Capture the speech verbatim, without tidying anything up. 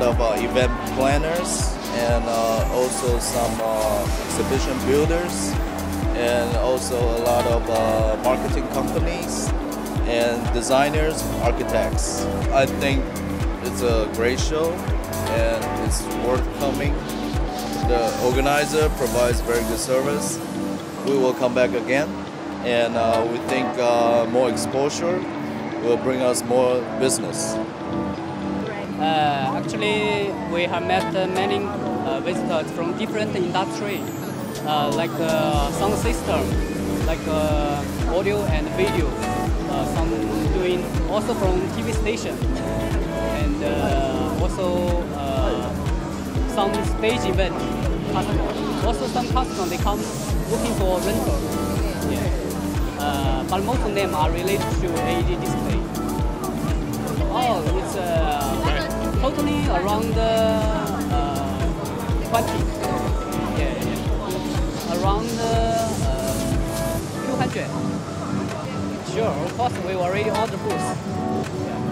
of uh, event planners and uh, also some uh, exhibition builders and also a lot of uh, marketing companies and designers, architects. I think it's a great show and it's worth coming. The organizer provides very good service. We will come back again, and uh, we think uh, more exposure will bring us more business. Uh, actually, we have met uh, many uh, visitors from different industries, uh, like uh, sound system, like uh, audio and video. Uh, some doing also from T V station, and uh, also uh, some stage event customer. Also some customer they come looking for rental. Yeah. Uh, but most of them are related to L E D display. Oh, it's uh, totally around uh, twenty. Yeah, yeah. Around uh, two hundred. Sure, of course we already ordered booth. Yeah.